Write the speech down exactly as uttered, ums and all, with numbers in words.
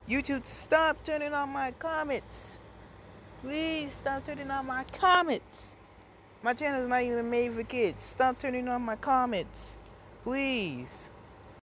YouTube, stop turning on my comments. Please stop turning on my comments. My channel is not even made for kids. Stop turning on my comments. Please.